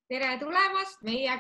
tere tulemast meie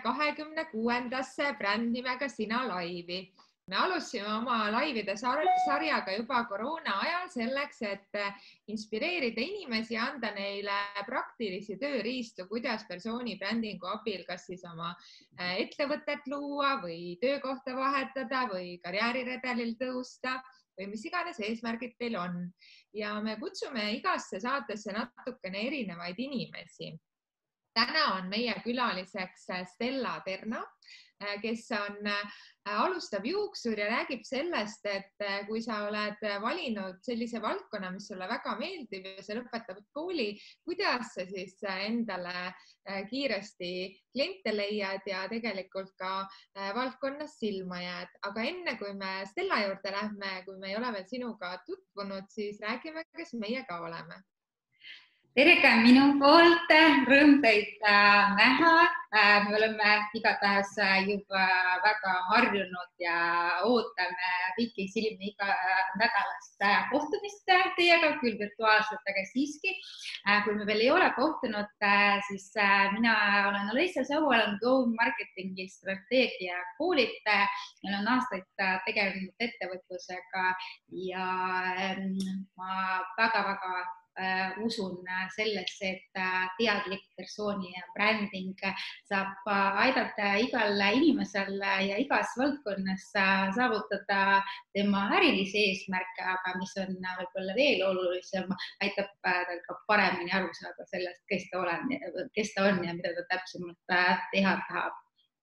26. brändnimega Sina laivi. Me alustasime oma laivide sarjaga juba koroona ajal selleks, et inspireerida inimesi ja anda neile praktilisi tööriistu, kuidas persoonibrändingu abil kas siis oma ettevõtet luua või töökohta vahetada või karjääriredelil tõusta või mis iganes eesmärgid teil on. Ja me kutsume igasse saatesse natukene erinevaid inimesi. Täna on meie külaliseks Stella Terna, kes alustab juuksur ja räägib sellest, et kui sa oled valinud sellise valdkonna, mis sulle väga meeldib ja sa lõpetad kooli, kuidas sa siis endale kiiresti kliente leiad ja tegelikult ka valdkonnas silma jääd. Aga enne kui me Stella juurde lähme, kui me ei ole veel sinuga tutvunud, siis räägime, kes meie ka oleme. Tere ka minu poolt, rõõm teid näha. Me oleme igatahes juba väga harjunud ja ootame pikisilmi iga nädalast kohtumist teiega, küll virtuaalselt, aga siiski. Kui me veel ei ole kohtunud, siis mina olen Alessia Saua, olen Go Marketingi strateegia koolitaja. Meil on aastaid tegelenud ettevõtlusega ja ma väga usun sellesse, et teadlik persooni ja bränding saab aidata igal inimesel ja igas valdkonnas saavutada tema ärilisi eesmärke, aga mis on võib-olla veel olulisem, aitab tal ka paremini aru saada sellest, kes ta on ja mida ta täpsemalt teha tahab.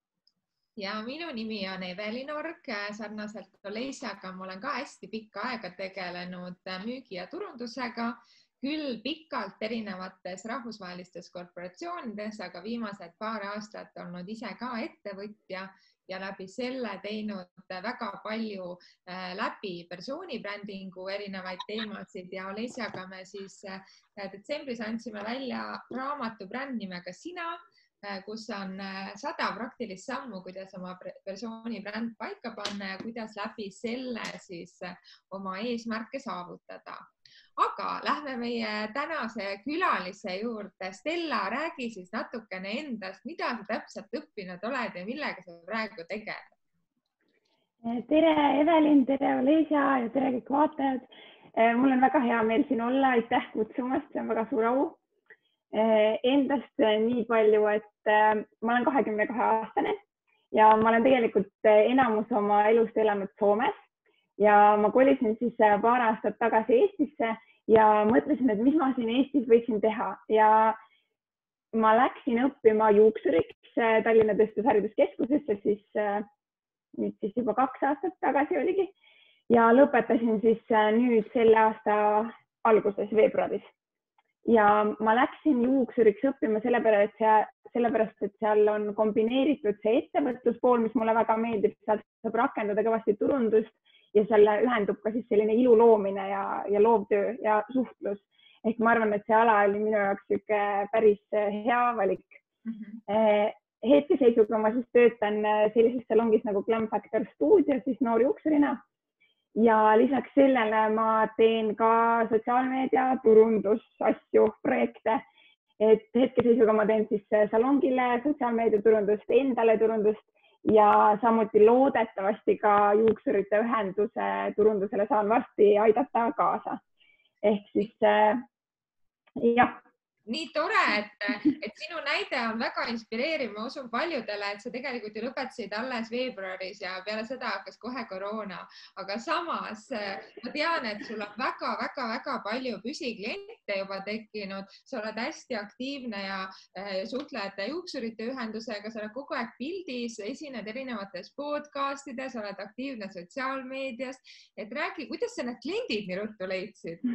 Ja minu nimi on Evelin Org, sarnaselt Alessiaga ma olen ka hästi pikka aega tegelenud müügi ja turundusega, küll pikalt erinevates rahvusvahelistes korporatsioonides, aga viimased paar aastat olnud ise ka ettevõtja ja läbi selle teinud väga palju läbi persoonibrändingu erinevaid teemasid ja Alessiaga me siis detsembris andsime välja raamatu brändnimega Sina, kus on 100 praktilist sammu, kuidas oma persoonibränd paika panna ja kuidas läbi selle siis oma eesmärke saavutada. Aga lähme meie tänase külalise juurde. Stella, räägi siis natukene endast, mida sa täpselt õppinud oled ja millega sa praegu tegeled? Tere Evelin, tere Alessia ja tere kõik vaatajad. Mul on väga hea meel siin olla, aitäh kutsumast, see on väga suur au. Endast nii palju, et ma olen 22-aastane ja ma olen tegelikult enamus oma elust elanud Soomes ja ma kolisin siis paar aastat tagasi Eestisse ja mõtlesin, et mis ma siin Eestis võiksin teha ja ma läksin õppima juuksuriks Tallinna Tööstushariduskeskusesse siis juba 2 aastat tagasi oligi ja lõpetasin siis nüüd selle aasta alguses veebruaris. Ja ma läksin juuksuriks õppima sellepärast, et seal on kombineeritud see ettevõtluspool, mis mulle väga meeldib, seal saab rakendada kõvasti turundust ja seal ühendub ka siis selline ilu loomine ja loovtöö ja suhtlus. Ehk ma arvan, et see ala oli minu jaoks päris hea valik. Hetkeseisuga ma siis töötan sellises salongis nagu Glam Factor Studio, siis noorjuuksurina. Ja lisaks sellele ma teen ka sotsiaalmeedia turundusasju, projekte. Et hetkeseisuga ma teen siis salongile sotsiaalmeedia turundust, endale turundust ja samuti loodetavasti ka juuksurite ühenduse turundusele saan varsti aidata kaasa. Ehk siis jah. Nii tore, et sinu näide on väga inspireeriv. Ma usun paljudele, et sa tegelikult ju lõpetasid alles veebruaris ja peale seda hakkas kohe koroona. Aga samas ma tean, et sul on väga palju püsikliente juba tekkinud. Sa oled hästi aktiivne ja suhtled juuksurite ühendusega. Sa oled kogu aeg pildis, esined erinevates podcastides, oled aktiivne sotsiaalmeedias. Et räägi, kuidas sa need kliendid nii ruttu leidsid?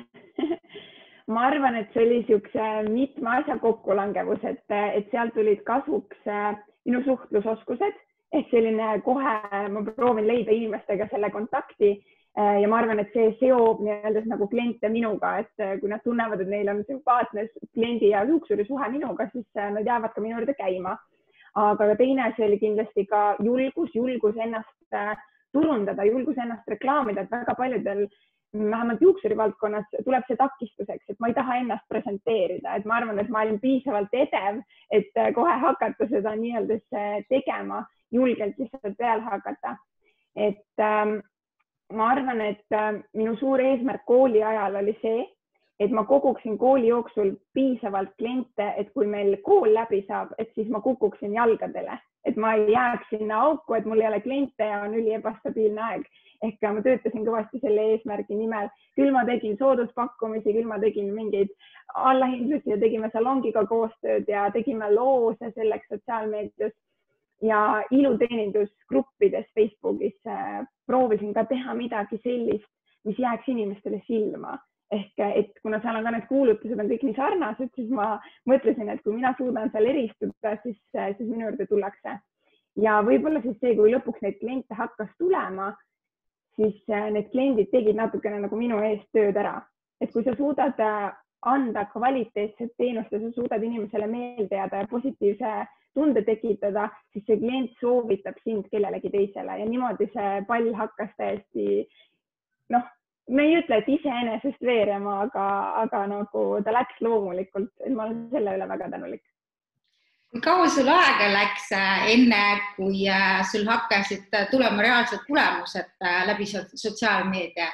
Ma arvan, et see oli siukse mitme asja kokkulangevus, et seal tulid kasuks minu suhtlusoskused, ehk selline kohe ma proovin leida inimestega selle kontakti ja ma arvan, et see seob nii-öelda nagu kliente minuga, et kui nad tunnevad, et neil on sümpaatne kliendi ja juuksuri suhe minuga, siis nad jäävad ka minu juurde käima. Aga teine asi oli kindlasti ka julgus ennast turundada, julgus ennast reklaamida, et väga paljudel vähemalt juuksuri valdkonnas tuleb see takistuseks, et ma ei taha ennast presenteerida, et ma arvan, et ma olin piisavalt edev, et kohe hakata seda nii-öelda tegema, julgelt lihtsalt peale hakata. Et ma arvan, et minu suur eesmärk kooli ajal oli see, et ma koguksin kooli jooksul piisavalt kliente, et kui meil kool läbi saab, et siis ma kukuksin jalgadele, et ma ei jääks sinna auku, et mul ei ole kliente ja on üli ebastabiilne aeg. Ehk ma töötasin kõvasti selle eesmärgi nimel. Küll ma tegin sooduspakkumisi, küll ma tegin mingeid allahindlusi ja tegime salongiga koostööd ja tegime loose selleks sotsiaalmeedias ja iluteenindusgruppides Facebookis proovisin ka teha midagi sellist, mis jääks inimestele silma. Ehk et kuna seal on ka need kuulutused on kõik nii sarnased, siis ma mõtlesin, et kui mina suudan seal eristuda, siis minu juurde tullakse. Ja võib-olla siis see, kui lõpuks neid kliente hakkas tulema, siis need kliendid tegid natukene nagu minu eest tööd ära. Et kui sa suudad anda kvaliteetset teenust ja sa suudad inimesele meelde jääda ja positiivse tunde tekitada, siis see klient soovitab sind kellelegi teisele ja niimoodi see pall hakkas täiesti, me ei ütle, et iseenesest veerema, aga nagu ta läks loomulikult, et ma olen selle üle väga tänulik. Kui kaua sul aega läks enne, kui sul hakkasid tulema reaalsed tulemused läbi sotsiaalmeedia?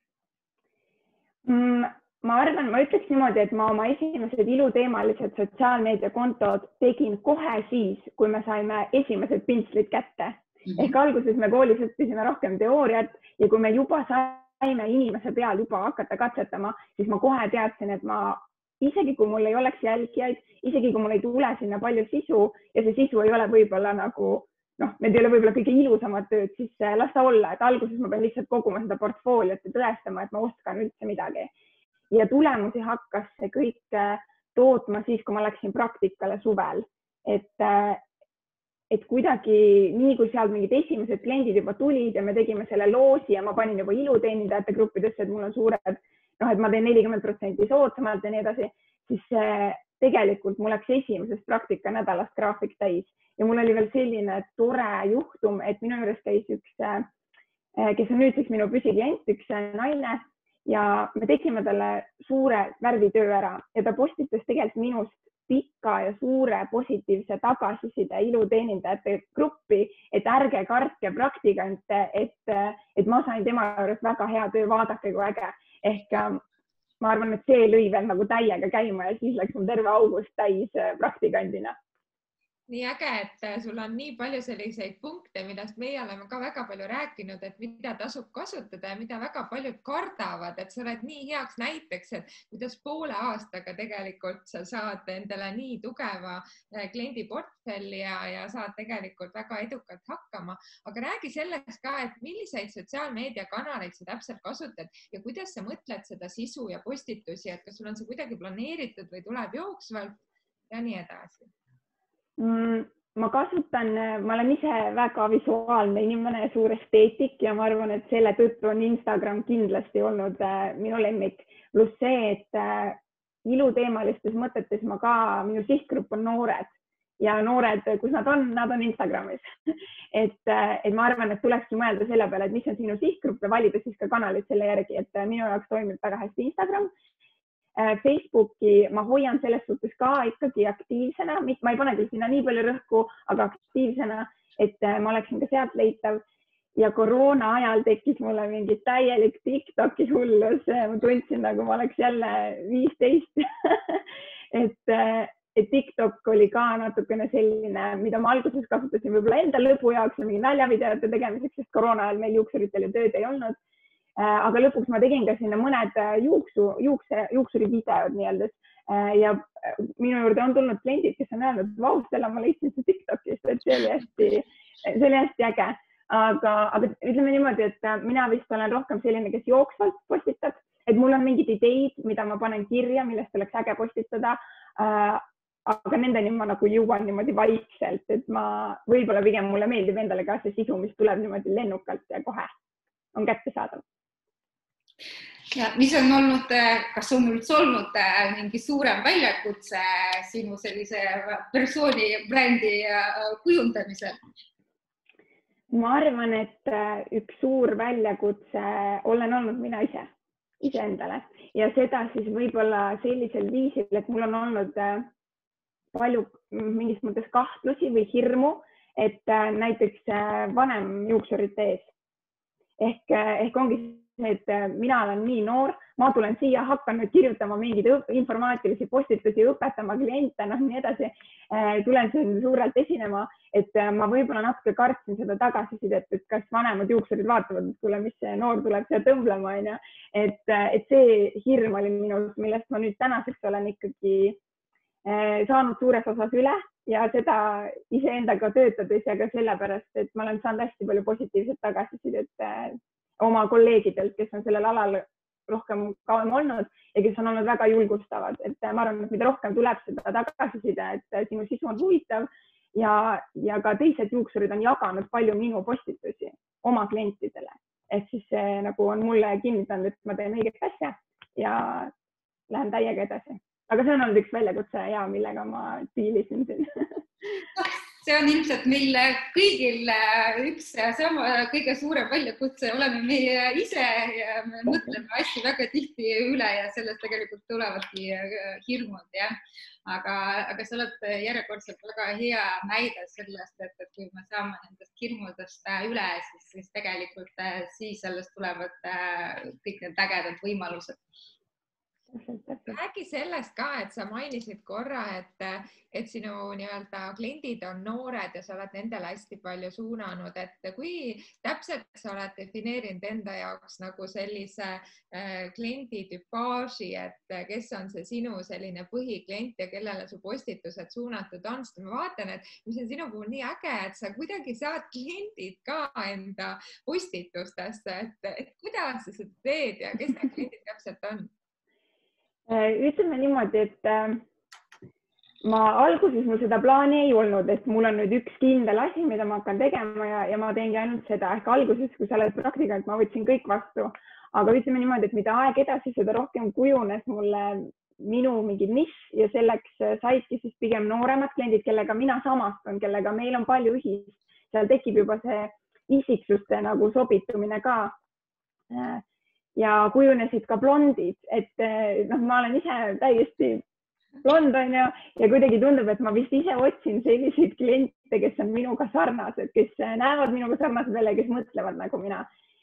Ma arvan, ma ütleks niimoodi, et ma oma esimesed iluteemalised sotsiaalmeediakontod tegin kohe siis, kui me saime esimesed pintslid kätte. Ehk alguses me koolis õppisime rohkem teooriat ja kui me juba saime inimese peal juba hakata katsetama, siis ma kohe teadsin, et ma isegi kui mul ei oleks jälgijaid, isegi kui mul ei tule sinna palju sisu ja see sisu ei ole võib-olla nagu, need ei ole võib-olla kõige ilusamad tööd, siis las ta olla, et alguses ma pean lihtsalt koguma seda portfooliot ja tõestama, et ma oskan üldse midagi. Ja tulemusi hakkas see kõik tootma siis, kui ma läksin praktikale suvel. Et kuidagi nii, kui sealt mingid esimesed kliendid juba tulid ja me tegime selle loosi ja ma panin juba iluteenindajate gruppidesse, et mul on suured et ma teen 40% soodsamalt ja nii edasi, siis tegelikult mul läks esimesest praktika nädalast graafik täis. Ja mul oli veel selline tore juhtum, et minu juures käis üks, kes on nüüdseks minu püsiklient, üks naine ja me tegime talle suure värvitöö ära ja ta postitas tegelikult minust pika ja suure positiivse tagasiside iluteenindajate gruppi, et ärge kartke praktikante, et ma sain tema juures väga hea töö, vaadake kui äge. Ehk ma arvan, et see lõi veel nagu täiega käima ja siis läks mul terve august täis praktikandina. Nii äge, et sul on nii palju selliseid punkte, millest meie oleme ka väga palju rääkinud, et mida tasub kasutada ja mida väga paljud kardavad, et sa oled nii heaks näiteks, et kuidas poole aastaga tegelikult sa saad endale nii tugeva kliendiportfelli ja saad tegelikult väga edukalt hakkama. Aga räägi sellest ka, et milliseid sotsiaalmeediakanaleid sa täpselt kasutad ja kuidas sa mõtled seda sisu ja postitusi, et kas sul on see kuidagi planeeritud või tuleb jooksvalt ja nii edasi. Ma olen ise väga visuaalne inimene ja suur esteetik ja ma arvan, et selle tõttu on Instagram kindlasti olnud minu lemmik. Pluss see, et iluteemalistes mõtetes minu sihtgrupp on noored ja noored, kus nad on Instagramis. Et ma arvan, et tulekski mõelda selle peale, et mis on sinu sihtgrupp ja valida siis ka kanalid selle järgi, et minu jaoks toimib väga hästi Instagram. Facebooki ma hoian selles suhtes ka ikkagi aktiivsena, ma ei pane küll sinna nii palju rõhku, aga aktiivsena, et ma oleksin ka sealt leitav. Ja koroona ajal tekkis mulle mingi täielik TikToki hullus, ma tundsin nagu ma oleks jälle 15. et TikTok oli ka natukene selline, mida ma alguses kasutasin võib-olla enda lõbu jaoks ja mingi naljavideote tegemiseks, sest koroona ajal meil juuksuritel ju tööd ei olnud. Aga lõpuks ma tegin ka sinna mõned juuksuri videod nii-öelda ja minu juurde on tulnud kliendid, kes on öelnud, et vau, Stella, ma leidsin see TikTokist, et see oli hästi äge. Aga ütleme niimoodi, et mina vist olen rohkem selline, kes jooksvalt postitab, et mul on mingid ideid, mida ma panen kirja, millest oleks äge postitada, aga nendeni ma nagu jõuan niimoodi vaikselt, et ma võib-olla pigem mulle meeldib endale ka see sisu, mis tuleb niimoodi lennukalt ja kohe on kättesaadav. Ja mis on olnud, kas on üldse olnud mingi suurem väljakutse sinu sellise persooni brändi kujundamisel? Ma arvan, et üks suur väljakutse olen olnud mina ise. iseendale ja seda siis võib-olla sellisel viisil, et mul on olnud palju mingis mõttes kahtlusi või hirmu, et näiteks vanem juuksurite ees. Ehk ongi see, et mina olen nii noor, ma tulen siia, hakkan nüüd kirjutama mingeid informaatilisi postitusi, õpetama kliente, nii edasi. Tulen siin suurelt esinema, et ma võib-olla natuke kartsin seda tagasisidet, et kas vanemad juuksurid vaatavad, et kuule, mis see noor tuleb siia tõmblema, onju. Et see hirm oli minus, millest ma nüüd tänaseks olen ikkagi saanud suures osas üle ja seda iseendaga töötades ja ka sellepärast, et ma olen saanud hästi palju positiivset tagasisidet oma kolleegidelt, kes on sellel alal rohkem kauem olnud ja kes on olnud väga julgustavad. Et ma arvan, et mida rohkem tuleb seda tagasiside, et sinu sisu on huvitav ja ka teised juuksurid on jaganud palju minu postitusi oma klientidele. Ehk siis see nagu on mulle kinnitanud, et ma teen õiget asja ja lähen täiega edasi. Aga see on olnud üks väljakutse ja millega ma diilisin siin. See on ilmselt meil kõigil üks sama kõige suurem väljakutse, oleme meie ise ja me mõtleme hästi väga tihti üle ja sellest tegelikult tulevadki hirmud. Ja. Aga sa oled järjekordselt väga hea näide sellest, et kui me saame nendest hirmudest üle, siis tegelikult siis sellest tulevad kõik need ägedad võimalused. Räägi sellest ka, et sa mainisid korra, et sinu nii-öelda kliendid on noored ja sa oled nendele hästi palju suunanud, et kui täpselt sa oled defineerinud enda jaoks nagu sellise kliendi tüpaaži, et kes on see sinu selline põhiklient ja kellele su postitused suunatud on, sest ma vaatan, et mis on sinu puhul nii äge, et sa kuidagi saad kliendid ka enda postitustesse, et kuidas sa seda teed ja kes need kliendid täpselt on? Ütleme niimoodi, et ma alguses mul seda plaani ei olnud, et mul on nüüd üks kindel asi, mida ma hakkan tegema ja ma teengi ainult seda. Ehk alguses, kui sa oled praktikant, ma võtsin kõik vastu. Aga ütleme niimoodi, et mida aeg edasi, seda rohkem kujunes mulle minu mingi nišš ja selleks saidki siis pigem nooremad kliendid, kellega mina samastun, kellega meil on palju ühist. Seal tekib juba see isiksuste nagu sobitumine ka. Ja kujunesid ka blondid, et ma olen ise täiesti blond ja kuidagi tundub, et ma vist ise otsin selliseid kliente, kes on minuga sarnased, kes näevad minuga sarnased välja, kes mõtlevad nagu mina.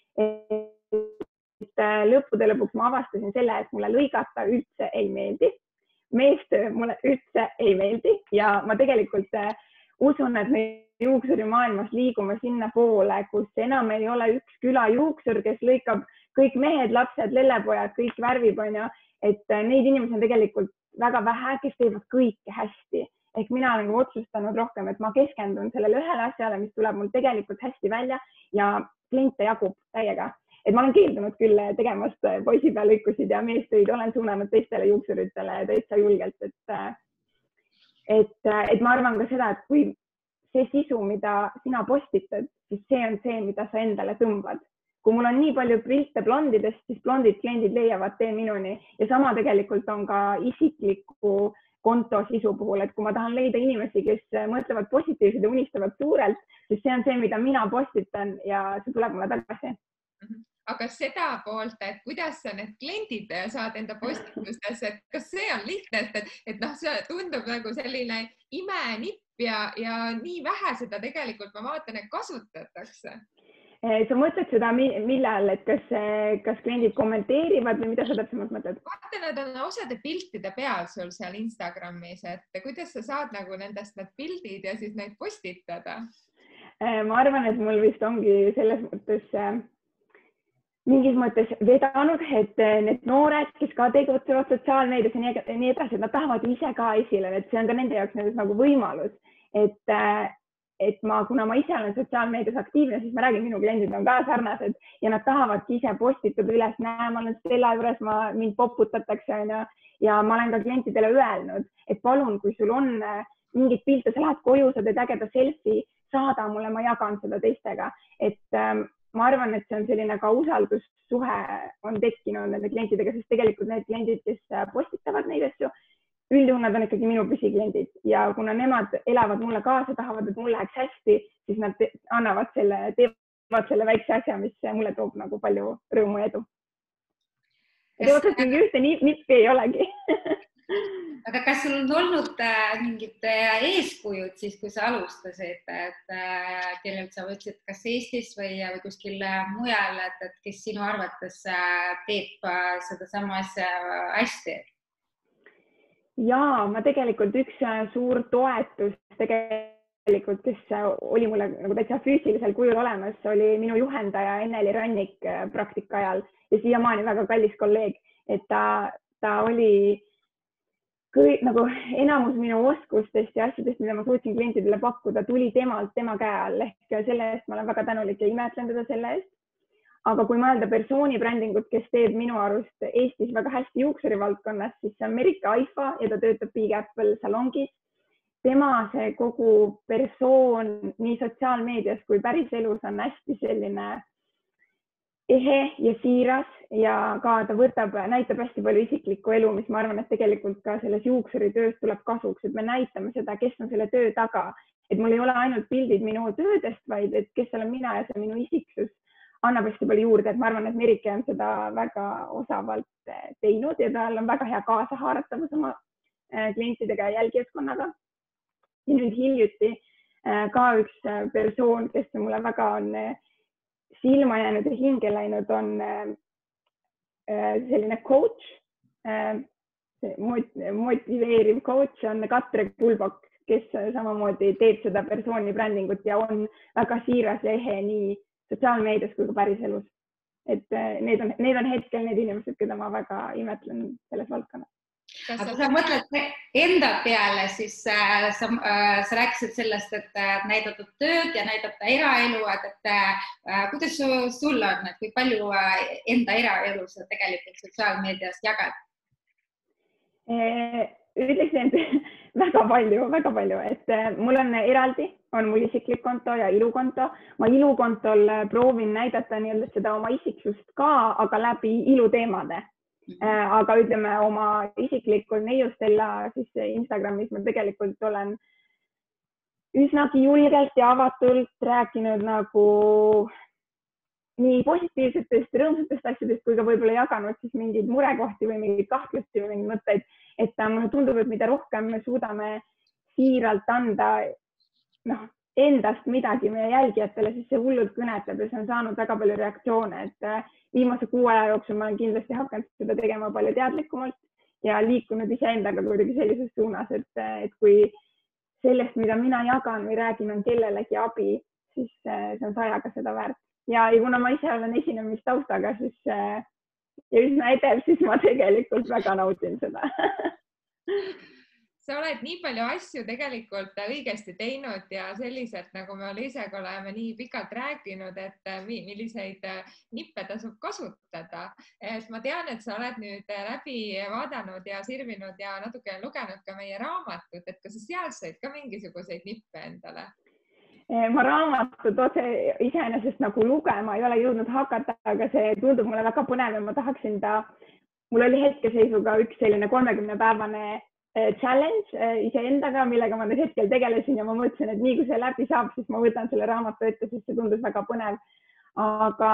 Lõppude lõpuks ma avastasin selle, et mulle lõigata üldse ei meeldi. Meestöö mulle üldse ei meeldi ja ma tegelikult usun, et me juuksurimaailmas liigume sinna poole, kus enam ei ole üks külajuuksur, kes lõikab kõik mehed, lapsed, lellepojad, kõik värvib, et neid inimesi on tegelikult väga vähe, kes teevad kõike hästi. Ehk mina olen otsustanud rohkem, et ma keskendun sellele ühele asjale, mis tuleb mul tegelikult hästi välja ja kliente jagub täiega. Et ma olen keeldunud küll tegemast poisipealõikusid ja meestöid, olen suunanud teistele juuksuritele täitsa julgelt. Et ma arvan ka seda, et kui see sisu, mida sina postitad, siis see on see, mida sa endale tõmbad. Kui mul on nii palju pilte blondidest, siis blondid kliendid leiavad tee minuni ja sama tegelikult on ka isikliku konto sisu puhul, et kui ma tahan leida inimesi, kes mõtlevad positiivselt ja unistavad suurelt, siis see on see, mida mina postitan ja see tuleb mulle tagasi. Aga seda poolt, et kuidas sa need kliendid saad enda postitustes, et kas see on lihtne, et see tundub nagu selline imenipp ja nii vähe seda tegelikult ma vaatan, et kasutatakse. Sa mõtled seda millal, et kas kliendid kommenteerivad või mida sa täpsemalt mõtled? Vaata, nad on osade piltide peal sul seal Instagramis, et kuidas sa saad nagu nendest need pildid ja siis neid postitada? Ma arvan, et mul vist ongi selles mõttes mingis mõttes vedanud, et need noored, kes ka tegutsevad sotsiaalmeedias ja nii edasi, nad tahavad ise ka esile, et see on ka nende jaoks nagu võimalus, et kuna ma ise olen sotsiaalmeedias aktiivne, siis ma räägin, minu kliendid on ka sarnased ja nad tahavadki ise postitada üles, näe, ma olen selle juures, mind poputatakse ja ma olen ka klientidele öelnud, et palun, kui sul on mingid pilte, sa lähed koju, sa teed ägeda selfie, saada mulle, ma jagan seda teistega, et ma arvan, et see on selline ka usaldussuhe on tekkinud nende klientidega, sest tegelikult need kliendid, kes postitavad neid asju, üldjuhul nad on ikkagi minu püsikliendid ja kuna nemad elavad mulle kaasa, tahavad, et mul läheks hästi, siis nad teevad selle väikse asja, mis mulle toob nagu palju rõõmu ja edu. Otseselt mingi ühte nippi ei olegi. Aga kas sul on olnud mingid eeskujud siis, kui sa alustasid, et kellelt sa võtsid kas Eestis või kuskil mujal, et kes sinu arvates teeb sedasama asja hästi? Ja ma tegelikult üks suur toetus tegelikult, kes oli mulle nagu täitsa füüsilisel kujul olemas, oli minu juhendaja Enneli Rannik praktika ajal ja siiamaani väga kallis kolleeg, et ta oli nagu enamus minu oskustest ja asjadest, mida ma suutsin klientidele pakkuda, tuli temalt, tema käe all ehk selle eest ma olen väga tänulik ja imetlen teda selle eest. Aga kui mõelda persooni brändingut, kes teeb minu arust Eestis väga hästi juuksuri valdkonnas, siis see on Merike Aifa ja ta töötab Big Apple salongis. Tema see kogu persoon nii sotsiaalmeedias kui päris elus on hästi selline ehe ja siiras ja ka ta näitab hästi palju isiklikku elu, mis ma arvan, et tegelikult ka selles juuksuritöös tuleb kasuks, et me näitame seda, kes on selle töö taga, et mul ei ole ainult pildid minu töödest, vaid et kes olen mina ja see minu isiksus annab hästi palju juurde, et ma arvan, et Merike on seda väga osavalt teinud ja tal on väga hea kaasahaaratavus oma klientidega ja jälgijaskonnaga. Ja nüüd hiljuti ka üks persoon, kes mulle väga on silma jäänud ja hinge läinud, on selline coach, motiveeriv coach on Katre Kulbok, kes samamoodi teeb seda persooni brändingut ja on väga siiras ja ehe nii sotsiaalmeedias kui ka päriselus. Et need on hetkel need inimesed, keda ma väga imetlen selles valdkonnas. Aga sa mõtled enda peale, siis sa rääkisid sellest, et näidata tööd ja näidata eraelu, et kuidas sul on, et kui palju enda eraelu sa tegelikult sotsiaalmeedias jagad? Ütleksin, et väga palju, et mul on eraldi, on mul isiklik konto ja ilukonto. Ma ilukontol proovin näidata seda oma isiksust ka, aga läbi iluteemade. Aga ütleme oma isiklikul Neiustella siis Instagramis ma tegelikult olen üsnagi julgelt ja avatult rääkinud nagu nii positiivsetest, rõõmsatest asjadest, kui ka võib-olla jaganud siis mingeid murekohti või mingeid kahtlusi või mingeid mõtteid, et mulle tundub, et mida rohkem me suudame siiralt anda endast midagi meie jälgijatele, siis see hullult kõnetab ja see on saanud väga palju reaktsioone, et viimase 6 aja jooksul ma olen kindlasti hakanud seda tegema palju teadlikumalt ja liikunud iseendaga kuidagi sellises suunas, et kui sellest, mida mina jagan või räägin, on kellelegi abi, siis see on 100 seda väärt. Ja kuna ma ise olen esinemistaustaga ja üsna edev, siis ma tegelikult väga naudin seda. Sa oled nii palju asju tegelikult õigesti teinud ja selliselt, nagu me ise oleme nii pikalt rääkinud, et milliseid nippe tasub kasutada. Ma tean, et sa oled nüüd läbi vaadanud ja sirvinud ja natuke lugenud ka meie raamatut, et kas sa seal said ka mingisuguseid nippe endale? Ma raamatut otse iseenesest nagu lugema ei ole jõudnud hakata, aga see tundub mulle väga põnev ja ma tahaksin mul oli hetkeseisuga üks selline 30-päevane challenge iseendaga, millega ma nüüd hetkel tegelesin ja ma mõtlesin, et nii kui see läbi saab, siis ma võtan selle raamatu ette, sest see tundus väga põnev. Aga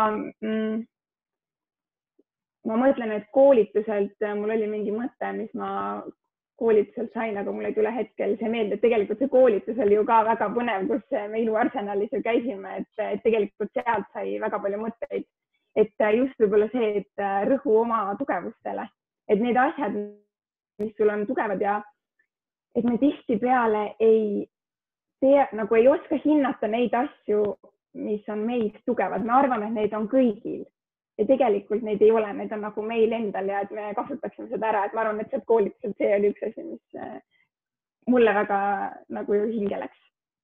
ma mõtlen, et koolituselt mul oli mingi mõte, mis ma koolituselt sain, aga mul ei tule hetkel see meelde, et tegelikult see koolitus oli ju ka väga põnev, kus me iluarsenalis ju käisime, et tegelikult sealt sai väga palju mõtteid, et just võib-olla see, et rõhu oma tugevustele, et need asjad, mis sul on tugevad ja et me tihtipeale ei oska hinnata neid asju, mis on meis tugevad. Me arvame, et neid on kõigil ja tegelikult neid ei ole, need on nagu meil endal ja et me kasutaksime seda ära, et ma arvan, et sealt koolituselt see oli üks asi, mis mulle väga nagu hinge läks.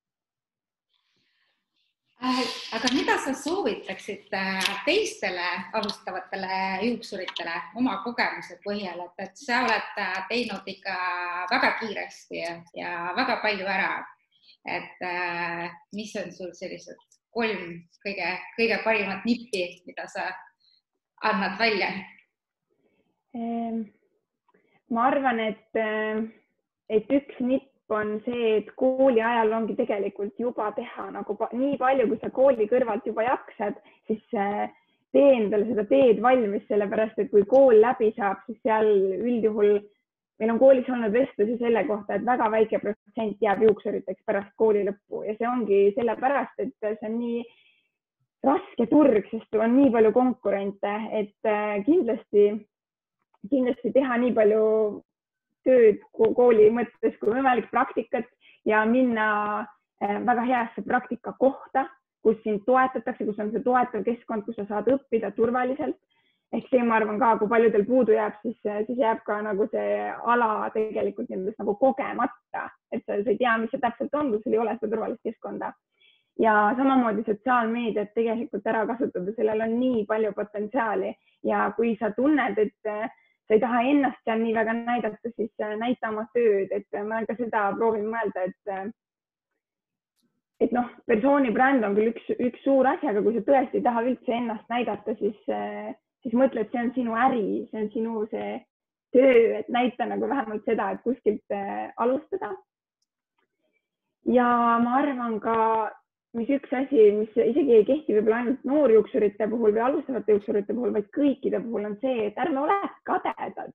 Aga mida sa soovitaksid teistele alustavatele juuksuritele oma kogemuse põhjal, et sa oled teinud ikka väga kiiresti ja väga palju ära, et mis on sul sellised 3 kõige parimat nippi, mida sa annad välja? Ma arvan, et üks nipp on see, et kooli ajal ongi tegelikult juba teha nagu nii palju, kui sa kooli kõrvalt juba jaksad, siis tee endale seda teed valmis, sellepärast et kui kool läbi saab, siis seal üldjuhul meil on koolis olnud vestlusi selle kohta, et väga väike protsent jääb juuksuriteks pärast kooli lõppu ja see ongi sellepärast, et see on nii raske turg, sest on nii palju konkurente, et kindlasti teha nii palju tööd kooli mõttes kui võimalik praktikat ja minna väga heasse praktika kohta, kus sind toetatakse, kus on see toetav keskkond, kus sa saad õppida turvaliselt. Ehk see, ma arvan ka, kui paljudel puudu jääb, siis jääb ka nagu see ala tegelikult nendest nagu kogemata, et sa ei tea, mis see täpselt on, kui sul ei ole seda turvalist keskkonda. Ja samamoodi sotsiaalmeediat tegelikult ära kasutada, sellel on nii palju potentsiaali ja kui sa tunned, et sa ei taha ennast seal nii väga näidata, siis näita oma tööd, et ma olen ka seda proovin mõelda, et noh, persooni bränd on küll üks suur asi, aga kui sa tõesti ei taha üldse ennast näidata, siis mõtle, et see on sinu äri, see on sinu see töö, et näita nagu vähemalt seda, et kuskilt alustada. Ja ma arvan ka, mis üks asi, mis isegi ei kehti võib-olla ainult noorjuuksurite puhul või alustavate juuksurite puhul, vaid kõikide puhul on see, et ärme ole kadedad.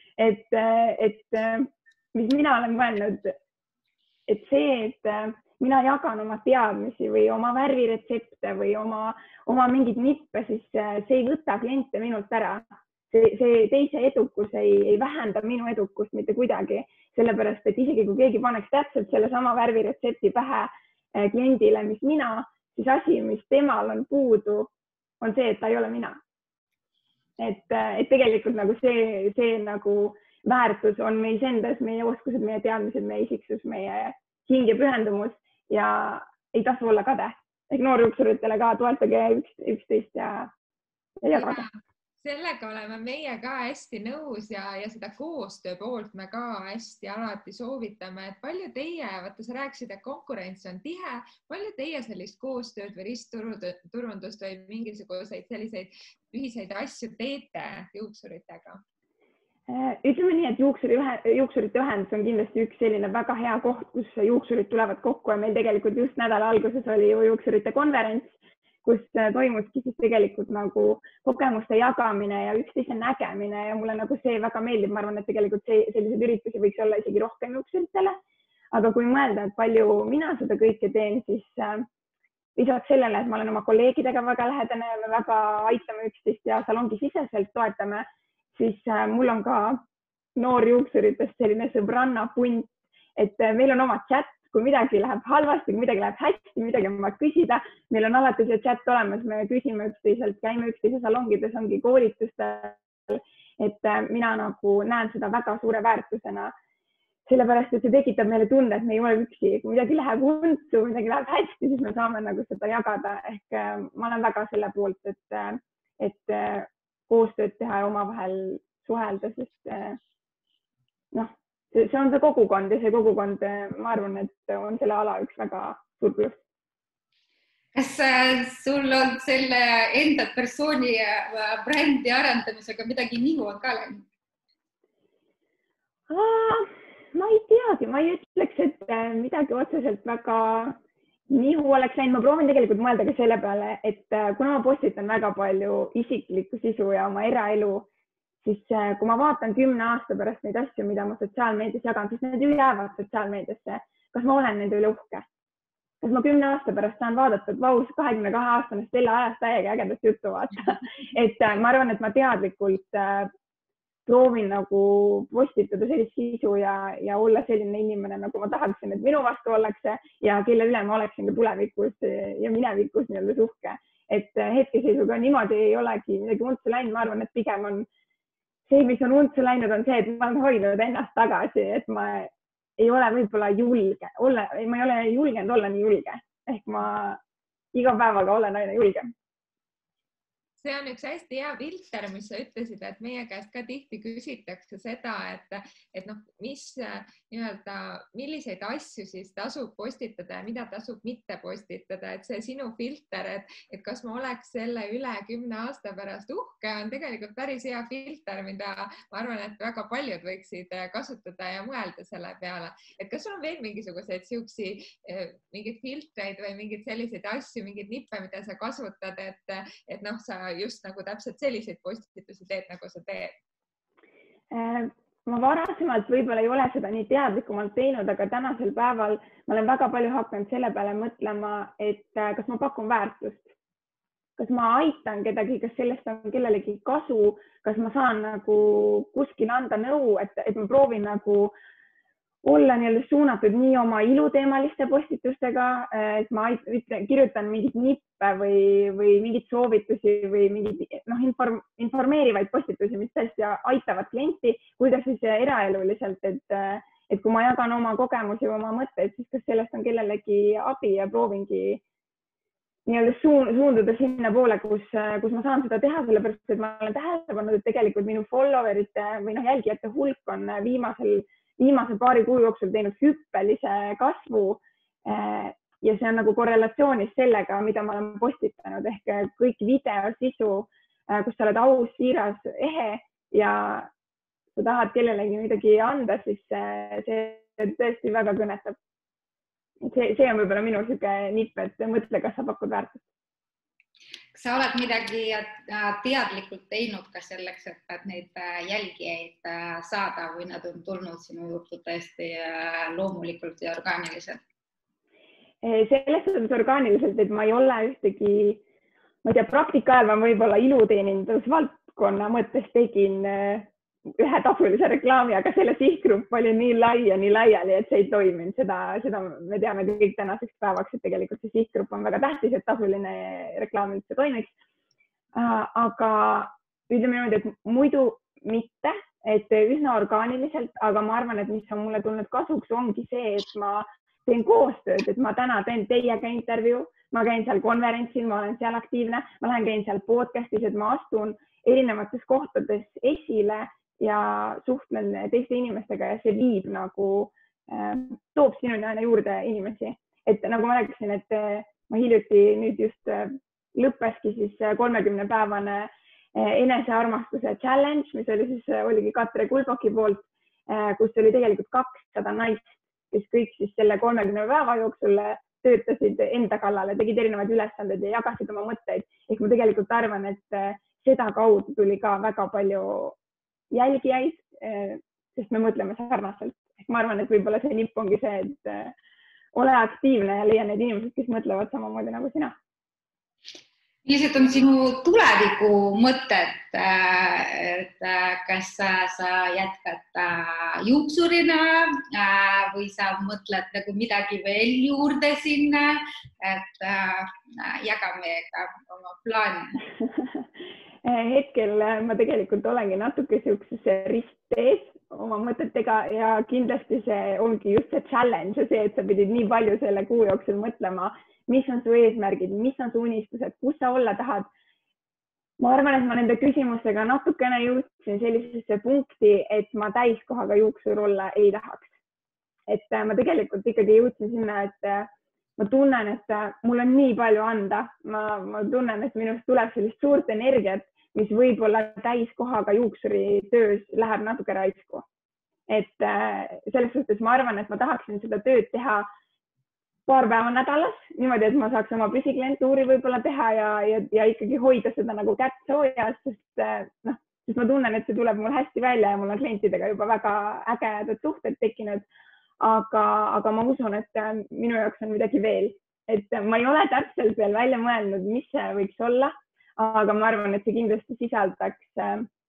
Et mis mina olen mõelnud, et see, et mina jagan oma teadmisi või oma värviretsepte või oma mingid nippe, siis see ei võta kliente minult ära. See teise edukus ei vähenda minu edukust mitte kuidagi, sellepärast, et isegi kui keegi paneks täpselt selle sama värviretsepti pähe kliendile, mis mina, siis asi, mis temal on puudu, on see, et ta ei ole mina. Et tegelikult nagu see nagu väärtus on meis endas, meie oskused, meie teadmised, meie isiksus, meie hing ja pühendumus ja ei tasu olla kade. Ehk noorjuuksuritele ka toetage üksteist ja jagada. Sellega oleme meie ka hästi nõus ja seda koostöö poolt me ka hästi alati soovitame, et palju teie, vaata sa rääkisid, et konkurents on tihe, palju teie sellist koostööd või ristturundust või mingisuguseid selliseid ühiseid asju teete juuksuritega? Ütleme nii, et juuksurite ühendus on kindlasti üks selline väga hea koht, kus juuksurid tulevad kokku ja meil tegelikult just nädala alguses oli ju juuksurite konverents, kus toimuski siis tegelikult nagu kogemuste jagamine ja üksteise nägemine ja mulle nagu see väga meeldib. Ma arvan, et tegelikult selliseid üritusi võiks olla isegi rohkem juuksuritele. Aga kui mõelda, et palju mina seda kõike teen, siis lisaks sellele, et ma olen oma kolleegidega väga lähedane ja me väga aitame üksteist ja salongi siseselt toetame, siis mul on ka noorjuuksuritest selline sõbranna punt, et meil on oma chat, kui midagi läheb halvasti, kui midagi läheb hästi, midagi on vaja küsida, meil on alati see chat olemas, me küsime üksteiselt, käime üksteise salongides, ongi koolitustel, et mina nagu näen seda väga suure väärtusena, sellepärast, et see tekitab meile tunde, et me ei ole üksi, kui midagi läheb untsu, midagi läheb hästi, siis me saame nagu seda jagada, ehk ma olen väga selle poolt, et koostööd teha ja omavahel suhelda, sest noh, see on see kogukond ja see kogukond, ma arvan, et on selle ala üks väga suur pluss. Kas sul on selle enda persooni brändi arendamisega midagi nihu on ka läinud? Ma ei teagi, ma ei ütleks, et midagi otseselt väga nihu oleks läinud. Ma proovin tegelikult mõelda ka selle peale, et kuna ma postitan väga palju isiklikku sisu ja oma eraelu, siis kui ma vaatan 10 aasta pärast neid asju, mida ma sotsiaalmeedias jagan, siis need ju jäävad sotsiaalmeediasse. Kas ma olen nende üle uhke? Kas ma 10 aasta pärast saan vaadata, et vaus 22-aastane Stella ajas täiega ägedast juttu vaata. Et ma arvan, et ma teadlikult proovin nagu postitada sellist sisu ja olla selline inimene, nagu ma tahaksin, et minu vastu ollakse ja kelle üle ma oleksin ka tulevikus ja minevikus nii-öelda uhke. Et hetkeseisuga niimoodi ei olegi midagi untsu läinud. Ma arvan, et pigem on see, mis on untsu läinud, on see, et ma olen hoidnud ennast tagasi, et ma ei ole võib-olla julge olla, ma ei ole julgenud olla nii julge. Ehk ma iga päevaga olen aina julgem. See on üks hästi hea filter, mis sa ütlesid, et meie käest ka tihti küsitakse seda, et noh, milliseid asju siis tasub postitada ja mida tasub mitte postitada, et see sinu filter, et kas ma oleks selle üle 10 aasta pärast uhke, on tegelikult päris hea filter, mida ma arvan, et väga paljud võiksid kasutada ja mõelda selle peale. Et kas sul on veel mingisuguseid mingeid filtreid või mingeid selliseid asju, mingeid nippe, mida sa kasutad, et noh, sa just nagu täpselt selliseid postitusi teed, nagu sa teed? Ma varasemalt võib-olla ei ole seda nii teadlikumalt teinud, aga tänasel päeval ma olen väga palju hakanud selle peale mõtlema, et kas ma pakun väärtust, kas ma aitan kedagi, kas sellest on kellelegi kasu, kas ma saan nagu kuskil anda nõu, et ma proovin nagu olla nii-öelda suunatud nii oma iluteemaliste postitustega, et ma kirjutan mingeid nippe või mingeid soovitusi või mingeid informeerivaid postitusi, mis tõesti aitavad klienti, kui ka siis eraeluliselt, et kui ma jagan oma kogemusi või oma mõtteid, siis kas sellest on kellelegi abi ja proovingi nii-öelda suunduda sinna poole, kus ma saan seda teha, sellepärast et ma olen tähele pannud, et tegelikult minu followerite või jälgijate hulk on viimase paari kuu jooksul teinud hüppelise kasvu ja see on nagu korrelatsioonis sellega, mida ma olen postitanud ehk kõik videosisu, kus sa oled aus, siiras, ehe ja sa tahad kellelegi midagi anda, siis see tõesti väga kõnetab. See on võib-olla minu siuke nipp, et mõtle, kas sa pakud väärtust. Kas sa oled midagi teadlikult teinud ka selleks, et neid jälgijaid saada või nad on tulnud sinu juurde tõesti loomulikult ja orgaaniliselt? Selles suhtes orgaaniliselt, et ma ei ole ühtegi, ma ei tea, praktika ajal ma võib-olla iluteenindusvaldkonna mõttes tegin ühe tasulise reklaami, aga selle sihtgrupp oli nii lai ja nii laiali, et see ei toiminud. Seda me teame kõik tänaseks päevaks, et tegelikult see sihtgrupp on väga tähtis, et tasuline reklaam üldse toimiks. Aga ütleme niimoodi, et muidu mitte, et üsna orgaaniliselt, aga ma arvan, et mis on mulle tulnud kasuks, ongi see, et ma teen koostööd, et ma täna teen teiega intervjuu, ma käin seal konverentsil, ma olen seal aktiivne, ma käin seal podcastis, et ma astun erinevates kohtades esile ja suhtlen teiste inimestega ja see viib nagu, toob sinuni aina juurde inimesi. Et nagu ma rääkisin, et ma hiljuti nüüd just lõppeski siis 30-päevane enesearmastuse challenge, mis oli siis, oligi Katre Kulboki poolt, kus oli tegelikult 200 naist, kes kõik siis selle 30 päeva jooksul töötasid enda kallale, tegid erinevaid ülesanded ja jagasid oma mõtteid. Ehk ma tegelikult arvan, et seda kaudu tuli ka väga palju jälgijaid, sest me mõtleme sarnaselt. Ma arvan, et võib-olla see nipp ongi see, et ole aktiivne ja leia need inimesed, kes mõtlevad samamoodi nagu sina. Millised on sinu tuleviku mõtted, et kas sa jätkad juuksurina või sa mõtled nagu midagi veel juurde sinna, et jaga meiega oma plaani? Hetkel ma tegelikult olengi natuke siukses risttees oma mõtetega ja kindlasti see ongi just see challenge ja see, et sa pidid nii palju selle kuu jooksul mõtlema, mis on su eesmärgid, mis on su unistused, kus sa olla tahad. Ma arvan, et ma nende küsimustega natukene jõudsin sellisesse punkti, et ma täiskohaga juuksur olla ei tahaks. Et ma tegelikult ikkagi jõudsin sinna, et ma tunnen, et mul on nii palju anda. Ma tunnen, et minust tuleb sellist suurt energiat, mis võib-olla täiskohaga juuksuri töös läheb natuke raisku. Et selles suhtes ma arvan, et ma tahaksin seda tööd teha paar päeva nädalas, niimoodi, et ma saaks oma püsiklientuuri võib-olla teha ja ikkagi hoida seda nagu kätt soojas, sest ma tunnen, et see tuleb mul hästi välja ja mul on klientidega juba väga ägedad suhted tekkinud. Aga ma usun, et minu jaoks on midagi veel, et ma ei ole täpselt veel välja mõelnud, mis see võiks olla, aga ma arvan, et see kindlasti sisaldaks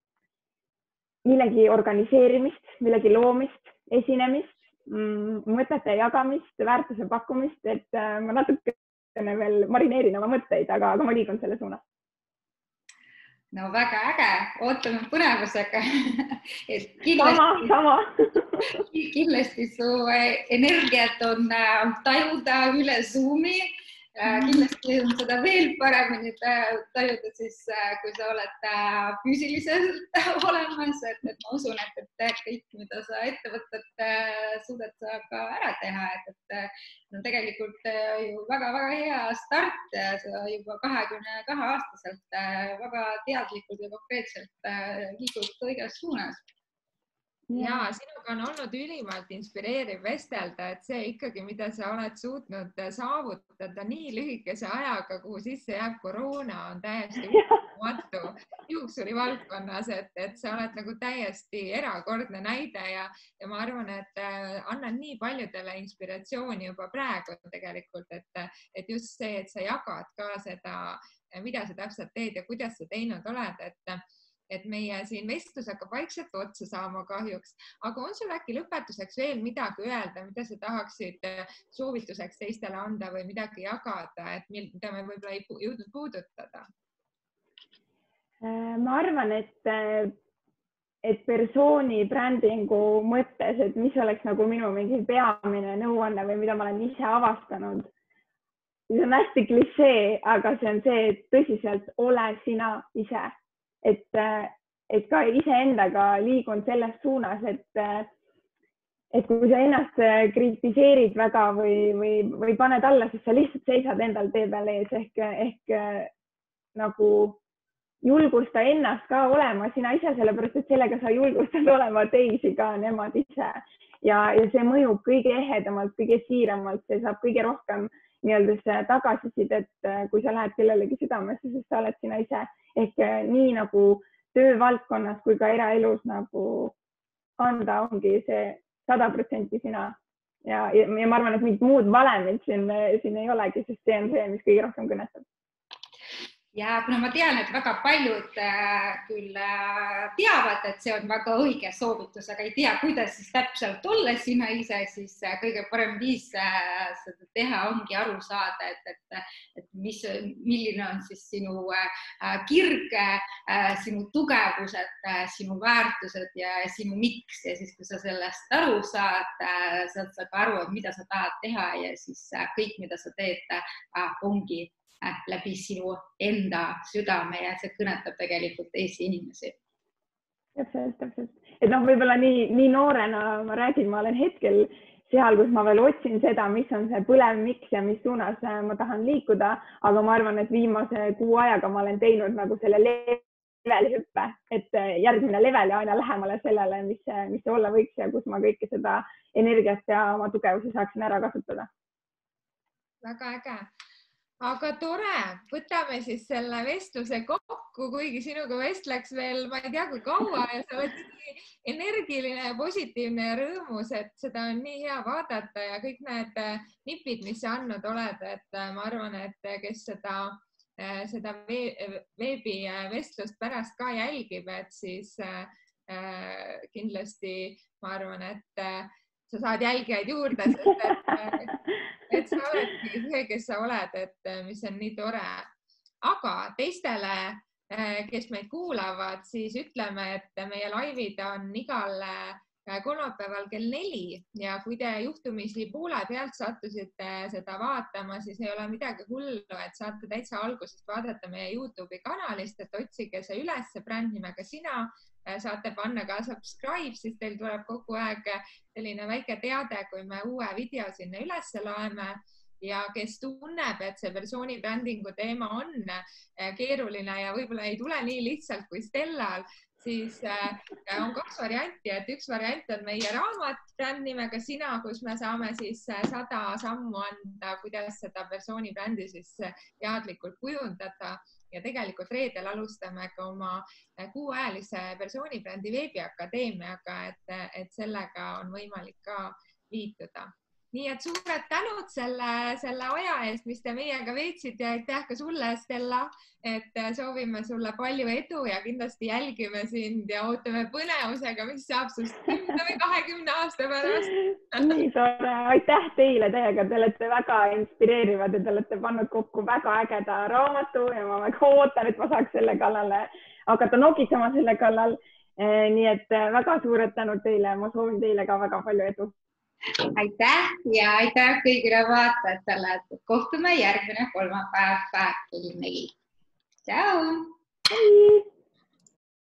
millegi organiseerimist, millegi loomist, esinemist, mõtete jagamist, väärtuse pakkumist, et ma natukene veel marineerin oma mõtteid, aga ma liigun selle suunas. No väga äge, ootame põnevusega. Sama. Kindlasti su energiat on tajuda üle Zoomi. Kindlasti on seda veel paremini tajuda siis, kui sa oled füüsiliselt olemas, et ma usun, et kõik, mida sa ettevõtted suudad sa ka ära teha, et on tegelikult ju väga-väga hea start ja sa juba 22-aastaselt väga teadlikult ja konkreetselt liigud õiges suunas. Ja sinuga on olnud ülimalt inspireeriv vestelda, et see ikkagi, mida sa oled suutnud saavutada nii lühikese ajaga, kuhu sisse jääb koroona, on täiesti uskumatu juuksuri valdkonnas, et sa oled nagu täiesti erakordne näide ja ma arvan, et annad nii paljudele inspiratsiooni juba praegu tegelikult, et just see, et sa jagad ka seda, mida sa täpselt teed ja kuidas sa teinud oled, et meie siin vestlus hakkab vaikselt otsa saama kahjuks, aga on sul äkki lõpetuseks veel midagi öelda, mida sa tahaksid soovituseks teistele anda või midagi jagada, et mida me võib-olla ei jõudnud puudutada? Ma arvan, et persooni brändingu mõttes, et mis oleks nagu minu mingi peamine nõuanne või mida ma olen ise avastanud. See on hästi klišee, aga see on see, et tõsiselt ole sina ise. Et ka iseendaga liigun selles suunas, et kui sa ennast kritiseerid väga või paned alla, siis sa lihtsalt seisad endal tee peal ees ehk nagu julgusta ennast ka olema sina ise, sellepärast et sellega sa julgustad olema teisi ka nemad ise ja see mõjub kõige ehedamalt, kõige siiramalt, see saab kõige rohkem nii-öelda tagasisidet, kui sa lähed kellelegi südamesse, sest sa oled sina ise. Ehk nii nagu töövaldkonnas kui ka eraelus nagu anda ongi see 100% sina. Ja ma arvan, et mingit muud valemit siin ei olegi, sest see on see, mis kõige rohkem kõnetab. Ja kuna ma tean, et väga paljud küll teavad, et see on väga õige soovitus, aga ei tea, kuidas siis täpselt olla sina ise, siis kõige parem viis seda teha ongi aru saada, et milline on siis sinu kirg, sinu tugevused, sinu väärtused ja sinu miks. Ja siis, kui sa sellest aru saad sa ka aru, et mida sa tahad teha ja siis kõik, mida sa teed, ongi läbi sinu enda südame ja see kõnetab tegelikult teisi inimesi. Täpselt. Et võib-olla nii noorena ma räägin, ma olen hetkel seal, kus ma veel otsin seda, mis on see põlev miks ja mis suunas ma tahan liikuda, aga ma arvan, et viimase 6 ajaga ma olen teinud nagu selle leveli hüppe, et järgmine level ja aina lähemale sellele, mis see olla võiks ja kus ma kõike seda energiat ja oma tugevusi saaksin ära kasutada. Väga äge. Aga tore, võtame siis selle vestluse kokku, kuigi sinuga vestleks veel, ma ei tea, kui kaua ja sa oled nii energiline ja positiivne ja rõõmus, et seda on nii hea vaadata ja kõik need nipid, mis sa andnud oled, et ma arvan, et kes seda veebivestlust pärast ka jälgib, et siis kindlasti ma arvan, et sa saad jälgijaid juurde, et sa oledki see, kes sa oled, et mis on nii tore. Aga teistele, kes meid kuulavad, siis ütleme, et meie laivid on igal kolmapäeval kell 4 ja kui te juhtumisi poole pealt sattusite seda vaatama, siis ei ole midagi hullu, et saate täitsa algusest vaadata meie YouTube'i kanalist, et otsige see üles brändnimega sina. Saate panna ka subscribe, siis teil tuleb kogu aeg selline väike teade, kui me uue video sinna üles laeme ja kes tunneb, et see persooni brändingu teema on keeruline ja võib-olla ei tule nii lihtsalt kui Stellal, siis on 2 varianti, et üks variant on meie raamat brändnimega sina, kus me saame siis 100 sammu anda, kuidas seda persooni brändi siis teadlikult kujundada. Ja tegelikult reedel alustame ka oma 6-ajalise persoonibrändi veebiakadeemiaga, et sellega on võimalik ka liituda. Nii et suured tänud selle aja eest, mis te meiega veetsite ja aitäh ka sulle, Stella, et soovime sulle palju edu ja kindlasti jälgime sind ja ootame põnevusega, mis saab sust 10 või 20 aasta pärast. Nii tore, aitäh teile teiega, te olete väga inspireerivad ja te olete pannud kokku väga ägeda raamatu ja ma väga ootan, et ma saaks selle kallale hakata nokitsema selle kallal. Nii et väga suured tänud teile, ma soovin teile ka väga palju edu. Aitäh ja aitäh kõigile vaatajatele. Kohtume järgmine kolmapäev kell 4. Tšau!